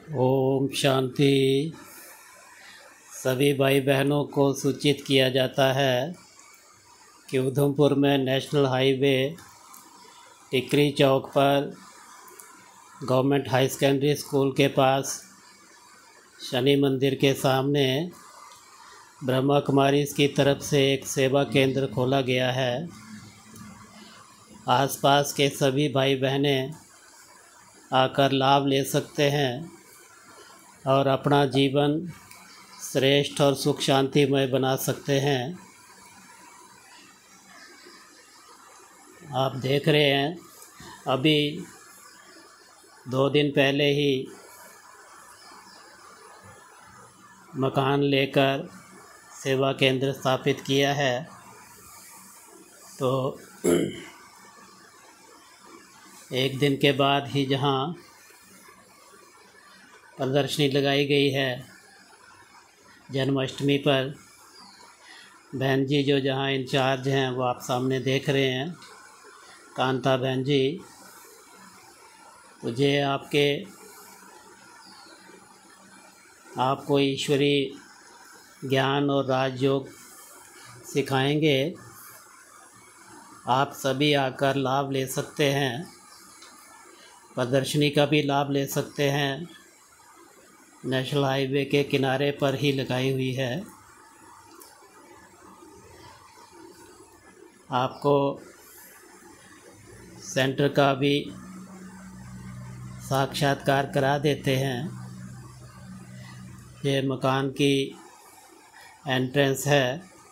ओम शांति। सभी भाई बहनों को सूचित किया जाता है कि उधमपुर में नेशनल हाईवे टिकरी चौक पर गवर्नमेंट हाई सेकेंडरी स्कूल के पास शनि मंदिर के सामने ब्रह्मा कुमारीज़ की तरफ से एक सेवा केंद्र खोला गया है। आसपास के सभी भाई बहनें आकर लाभ ले सकते हैं और अपना जीवन श्रेष्ठ और सुख शांतिमय बना सकते हैं। आप देख रहे हैं, अभी 2 दिन पहले ही मकान लेकर सेवा केंद्र स्थापित किया है। तो एक दिन के बाद ही जहां प्रदर्शनी लगाई गई है जन्माष्टमी पर, बहन जी जो जहां इंचार्ज हैं वो आप सामने देख रहे हैं, कांता बहन जी। तो ये आपको ईश्वरीय ज्ञान और राजयोग सिखाएंगे। आप सभी आकर लाभ ले सकते हैं, प्रदर्शनी का भी लाभ ले सकते हैं। नेशनल हाईवे के किनारे पर ही लगाई हुई है। आपको सेंटर का भी साक्षात्कार करा देते हैं। ये मकान की एंट्रेंस है।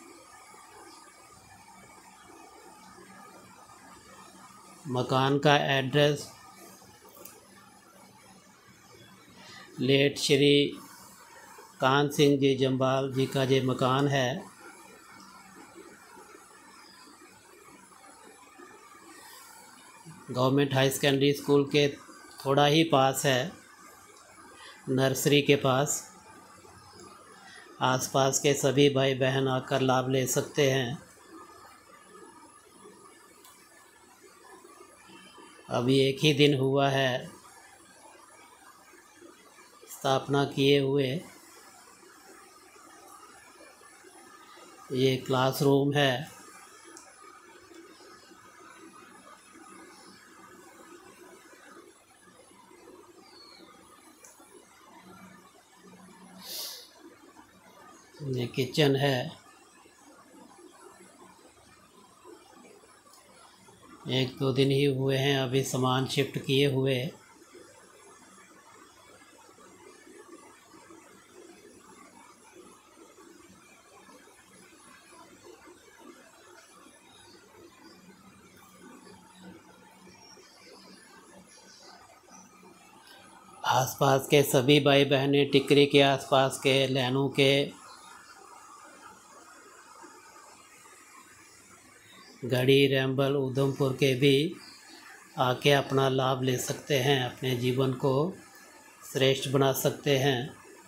मकान का एड्रेस लेट श्री कान सिंह जी जम्बाल जी का ये मकान है। गवर्नमेंट हाई सेकेंडरी स्कूल के थोड़ा ही पास है, नर्सरी के पास। आसपास के सभी भाई बहन आकर लाभ ले सकते हैं। अभी एक ही दिन हुआ है स्थापना किए हुए। ये क्लासरूम है। ये किचन है। 1-2 दिन ही हुए हैं अभी सामान शिफ्ट किए हुए। आसपास के सभी भाई बहनें, टिकरी के आसपास के, लैनू के, गढ़ी, रैम्बल, उधमपुर के भी आके अपना लाभ ले सकते हैं, अपने जीवन को श्रेष्ठ बना सकते हैं।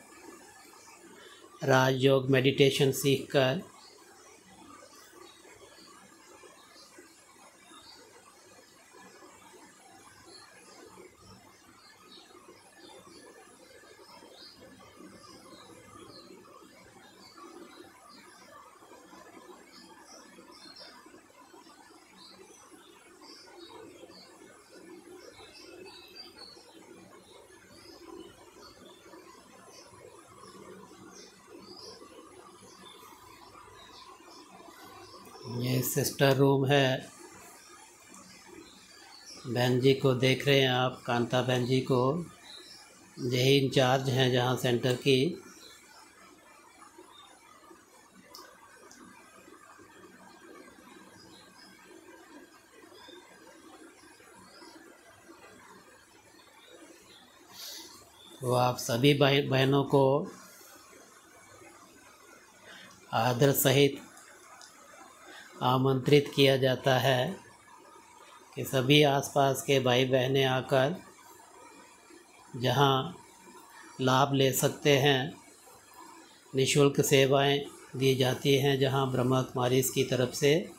राजयोग मेडिटेशन सीखकर ये सिस्टर रूम है। बहन जी को देख रहे हैं आप, कांता बहन जी को, यही इंचार्ज हैं जहाँ सेंटर की। तो आप सभी भाई बहनों को आदर सहित आमंत्रित किया जाता है कि सभी आसपास के भाई बहनें आकर जहां लाभ ले सकते हैं। निःशुल्क सेवाएं दी जाती हैं जहां ब्रह्मा कुमारीज़ की तरफ से।